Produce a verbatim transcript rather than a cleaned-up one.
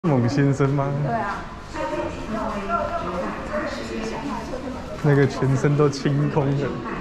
猛先生吗？ 对啊， 那个全身都清空的。